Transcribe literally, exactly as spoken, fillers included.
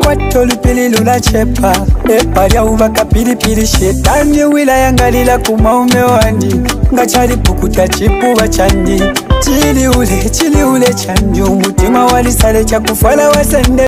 kwato lupili luna chepa eparia uvaka pili pili shetani wila yangalila kumaume wandi ngachari pukuta chipuwa chandi chili ule chili ule chandi umutima walisale chakufala wasende